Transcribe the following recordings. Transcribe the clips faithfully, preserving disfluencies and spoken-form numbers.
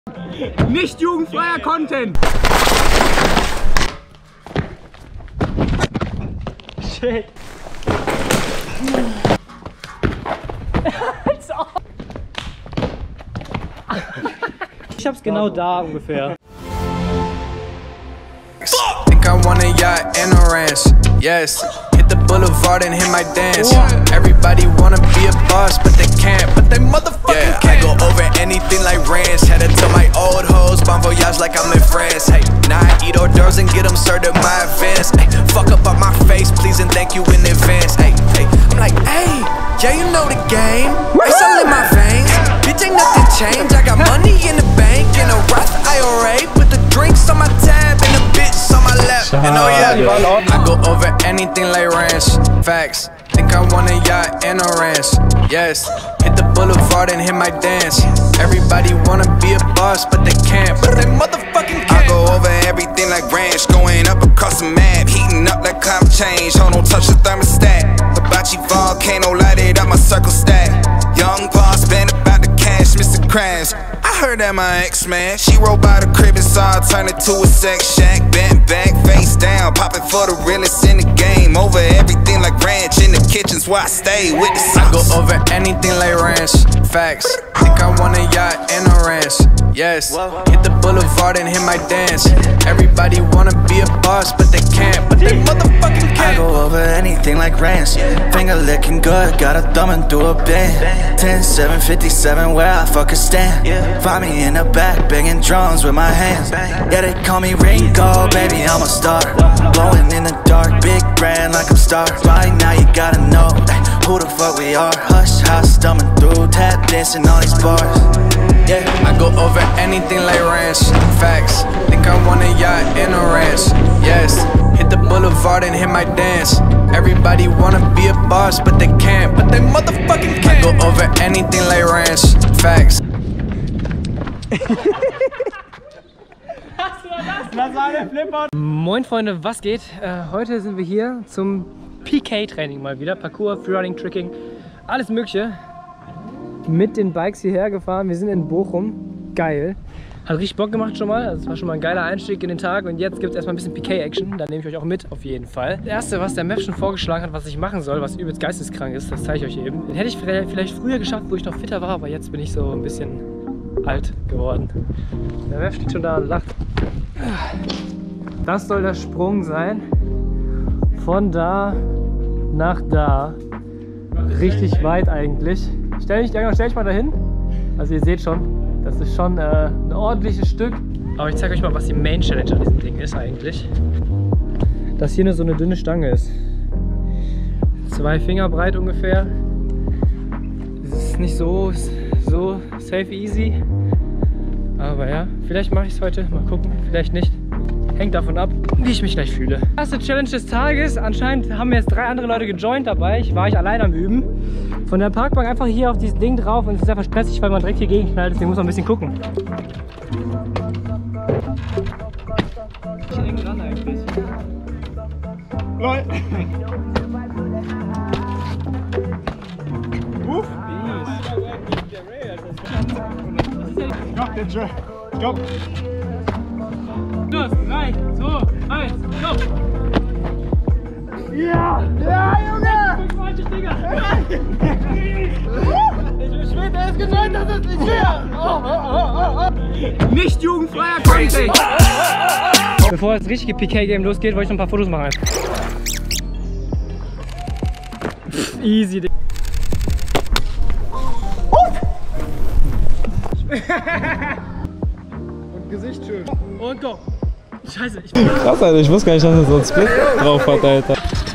Nicht jugendfreier Content! Shit! Ich hab's genau da ungefähr. Think I want a yacht and a ranch. Yes, hit the boulevard and hit my dance. Everybody wanna be a boss, but they can't. But they motherfucking yeah, can't. I go over anything like ranch. Headed to my old hoes, bon voyage like I'm in France. Hey, now I eat hors d'oeuvres and get them served at my events. Hey, fuck up on my face, please and thank you in advance. Hey, hey, I'm like, hey, yeah, you know the game. Ice all in my veins, bitch ain't nothing changed. I got money in the bank in a Roth I R A. Put the drinks on my tab and the bitch on my lap. And oh yeah, I go over anything like ranch. Facts. Think I want a yacht and a ranch. Yes, hit the boulevard and hit my dance. Everybody wanna be a boss, but they can't. But they motherfucking can't. I go over everything like ranch. Going up across the map, heating up like climate change. Hold on, touch the thermostat. Hibachi volcano, light it up, my circle stack. Young boss, been about the cash, Mister Krabs. I heard that my ex man, she rolled by the crib and saw I turn it to a sex shack. Bent back, face down, popping for the realest in the game. Over everything like ranch, in the kitchen's where I stay with the sauce. I go over anything like ranch. Facts. Think I want a yacht and a ranch. Yes, hit the boulevard and hit my dance. Everybody wanna be a boss, but they can't. But they motherfucking can't. I go over anything like ranch. Finger licking good, got a thumbing through a band. Ten seven fifty-seven, where I fucking stand. Find me in the back, banging drums with my hands. Yeah, they call me Ringo, baby, I'm a star. Blowing in the dark, big brand like I'm Star. Right now you gotta know who the fuck we are. Hush, house, thumbing through, tap dancing all these bars. Yeah, I go over anything like ranch. Facts. Think I want a yacht and a ranch. Yes, hit the boulevard and hit my dance. Everybody wanna be a boss, but they can't. But they motherfucking can't. I go over anything like ranch. Facts. Moin Freunde, was geht? Äh, heute sind wir hier zum P K-Training mal wieder. Parkour, Freerunning, Tricking, alles mögliche. Mit den Bikes hierher gefahren. Wir sind in Bochum. Geil. Hat richtig Bock gemacht schon mal. Also es war schon mal ein geiler Einstieg in den Tag. Und jetzt gibt es erstmal ein bisschen P K-Action. Da nehme ich euch auch mit, auf jeden Fall. Das erste, was der Mev schon vorgeschlagen hat, was ich machen soll, was übelst geisteskrank ist, das zeige ich euch eben. Den hätte ich vielleicht früher geschafft, wo ich noch fitter war, aber jetzt bin ich so ein bisschen alt geworden. Der Mev steht schon da und lacht. Das soll der Sprung sein. Von da nach da. Richtig weit eigentlich. Stell dich, stell dich mal dahin. Also ihr seht schon, das ist schon äh, ein ordentliches Stück. Aber ich zeige euch mal, was die Main Challenge an diesem Ding ist eigentlich. Dass hier nur so eine dünne Stange ist. Zwei Finger breit ungefähr. Es ist nicht so, so safe easy. Aber ja, vielleicht mache ich es heute. Mal gucken, vielleicht nicht. Hängt davon ab, wie ich mich gleich fühle. Erste Challenge des Tages. Anscheinend haben mir jetzt drei andere Leute gejoint dabei. Ich war ich allein am Üben. Von der Parkbank einfach hier auf dieses Ding drauf und es ist einfach stressig, weil man direkt hier gegenknallt. Deswegen muss man ein bisschen gucken. Ich eng dran eigentlich. Lol. Uff. Stopp, den Joe. Stopp. Los, drei, zwei, eins, go! Ja! Ja, Junge! Ich falsche Dinger! Ich schwöre, er ist gejoint, das ist nicht fair! Oh, oh, oh, oh. Nicht jugendfreier Content! Bevor das richtige P K-Game losgeht, wollte ich noch ein paar Fotos machen. Pff, easy, Digga. Und Gesicht schön. Und go! Scheiße, ich bin krass, Alter, ich wusste gar nicht, dass er so einen Split drauf hat, Alter.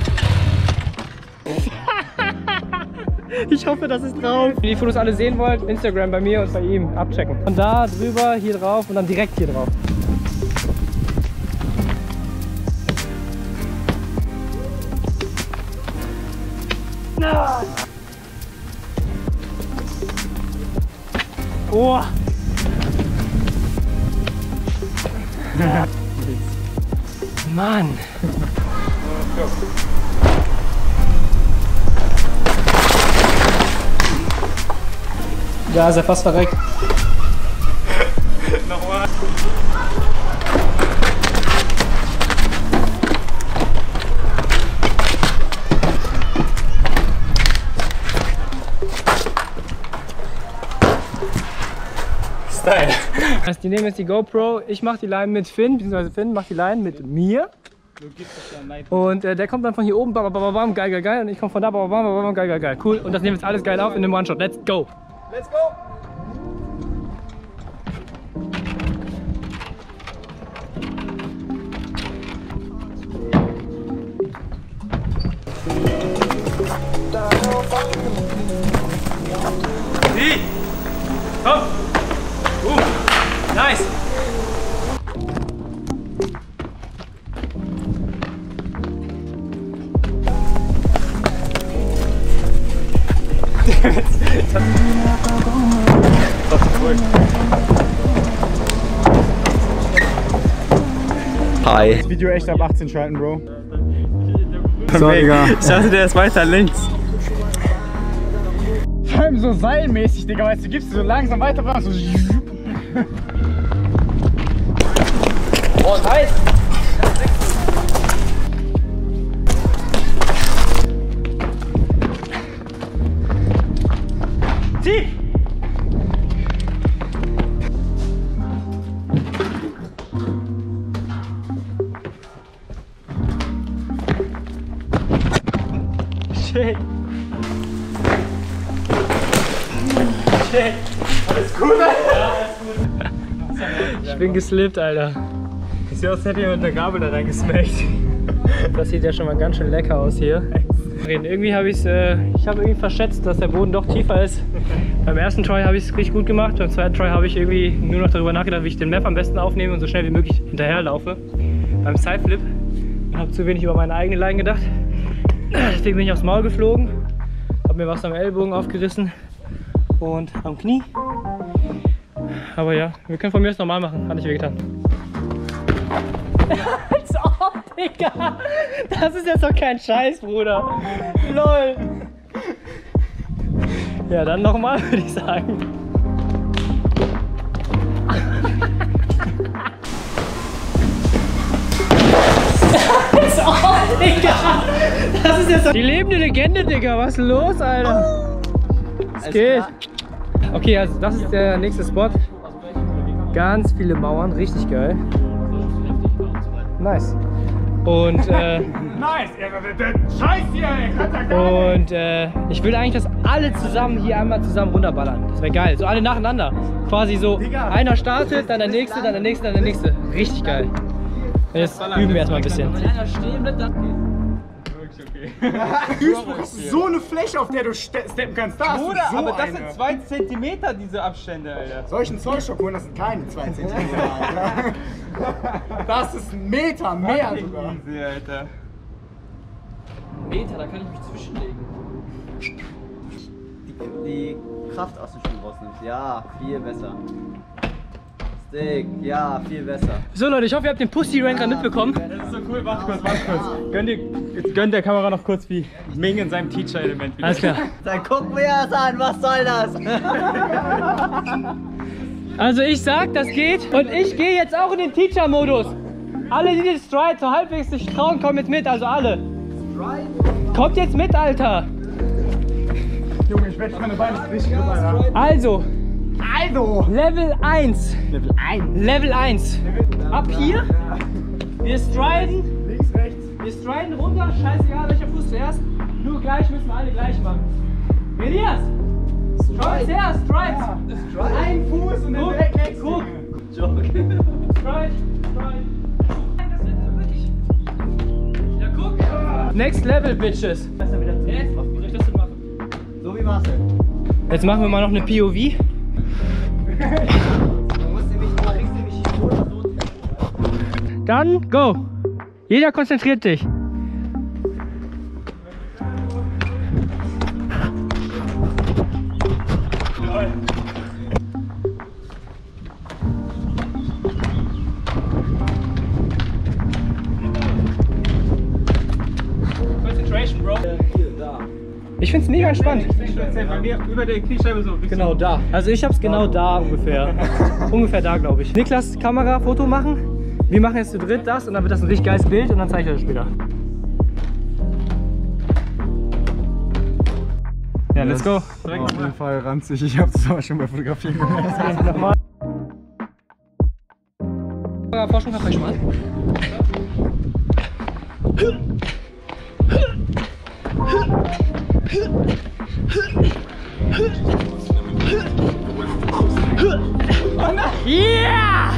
Ich hoffe, das ist drauf. Wenn ihr die Fotos alle sehen wollt, Instagram bei mir und bei ihm abchecken. Von da drüber, hier drauf und dann direkt hier drauf. Oh! Mann! Da ist er fast verreckt. geil. Also die nehmen jetzt die GoPro, ich mach die Line mit Finn, beziehungsweise Finn macht die Line mit mir. Und äh, der kommt dann von hier oben, bam, bam, bam, geil, geil, geil. Und ich komme von da, bam, bam, bam, geil, geil, geil. Cool. Und das nehmen wir jetzt alles geil auf in einem One-Shot. Let's go! Let's go! Sie! Komm! Uh, nice! Hi. Das Video echt ab achtzehn schalten, Bro. So, Digga. Ich dachte, der ist weiter links. Vor allem so seilmäßig, Digga, weißt du, gibst du so langsam weiter, so. Oh, nice! Zieh! Shit! Shit! Alles gut, Alter? Ja, alles gut. Ich bin geslippt, Alter. Ich sehe aus, hätte jemand mit der Gabel da reingesmackt. Das sieht ja schon mal ganz schön lecker aus hier. Irgendwie habe ich es, äh, ich habe irgendwie verschätzt, dass der Boden doch tiefer ist. Beim ersten Try habe ich es richtig gut gemacht, beim zweiten Try habe ich irgendwie nur noch darüber nachgedacht, wie ich den Map am besten aufnehme und so schnell wie möglich hinterherlaufe. Beim Sideflip und habe zu wenig über meine eigene Line gedacht. Deswegen bin ich aufs Maul geflogen, habe mir was am Ellbogen aufgerissen und am Knie. Aber ja, wir können von mir aus normal machen, hat nicht wehgetan. Als ob, Digga! Das ist jetzt doch kein Scheiß, Bruder! LOL! Ja, dann nochmal, würde ich sagen. Als ob, Digga! Das ist jetzt doch die lebende Legende, Digga! Was ist los, Alter? Es geht! Okay, also das ist der nächste Spot. Ganz viele Mauern, richtig geil. Nice. Und äh, Nice! Der Scheiß hier, ey! Kann da gar Und äh, ich will eigentlich, dass alle zusammen hier einmal zusammen runterballern. Das wäre geil. So alle nacheinander. Quasi so, einer startet, dann der nächste, dann der nächste, dann der nächste. Richtig geil. Und jetzt üben wir erstmal ein bisschen. Duisburg ist so eine Fläche, auf der du ste steppen kannst. Da Bruder, hast du so aber das eine. sind zwei Zentimeter, diese Abstände, Alter. Soll ich einen Zollstock holen? Das sind keine zwei Zentimeter, Alter. Das ist ein Meter mehr sogar. Easy, Alter. Meter, da kann ich mich zwischenlegen. Die, die Kraft aus dem Schuh rausnimmst. Ja, viel besser. Stick, ja, viel besser. So Leute, ich hoffe, ihr habt den Pussy Rank gerade mitbekommen. Das ist so cool, warte kurz, warte kurz. Gönn, dir, jetzt gönnt der Kamera noch kurz wie Ming in seinem Teacher-Element. Alles klar. Dann guck mir das an, was soll das? Also ich sag, das geht. Und ich gehe jetzt auch in den Teacher-Modus. Alle, die den Stride so halbwegs sich trauen, kommen jetzt mit. Also alle. Kommt jetzt mit, Alter. Junge, ich wette, meine Beine sind richtig gut, Alter. Also. Also. Level eins. Level eins. Level eins. Ab hier. Wir striden. Links, rechts. Wir striden runter. Scheißegal, welcher Fuß zuerst. Nur gleich müssen wir alle gleich machen. Elias. Komm zuerst. Stride. Ja. Ein Fuß und dann direkt nächsten. Guck. Stride. Stride. Das wird wirklich. Ja, guck. Next Level, Bitches. Besser wieder zu. Jetzt? Wie soll ich das denn machen? So wie Marcel. Jetzt machen wir mal noch eine P O V. Du musst nämlich, du kriegst nämlich die so oder so. Dann go. Jeder konzentriert dich. Concentration, Bro. Ich find's mega entspannt. Bei mir über der Kniescheibe so. Genau da. Also ich hab's genau da ungefähr. Ungefähr da, glaube ich. Niklas, Kamera, Foto machen. Wir machen jetzt zu dritt das und dann wird das ein richtig geiles Bild und dann zeige ich euch das später. Ja, let's go. Auf jeden Fall ranzig. Ich hab's aber schon bei Fotografieren gemerkt. Nochmal. mal Vorsprung, fang schon mal an. Yeah!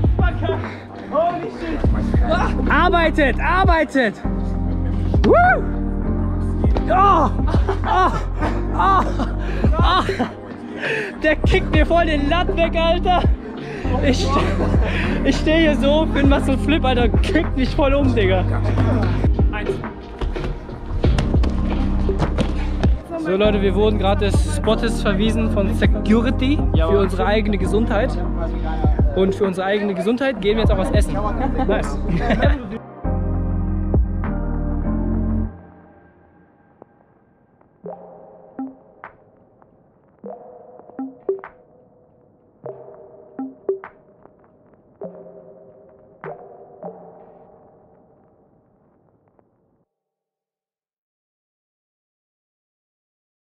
Arbeitet, arbeitet! Woo! Oh! Oh! Oh! Oh! Der kickt mir voll den Latt weg, Alter! Ich, ich stehe hier so für einen Muscle Flip, Alter, kickt mich voll um, Digga! Eins. So Leute, wir wurden gerade des Spottes verwiesen von Security für unsere eigene Gesundheit. Und für unsere eigene Gesundheit gehen wir jetzt auch was essen. Nice.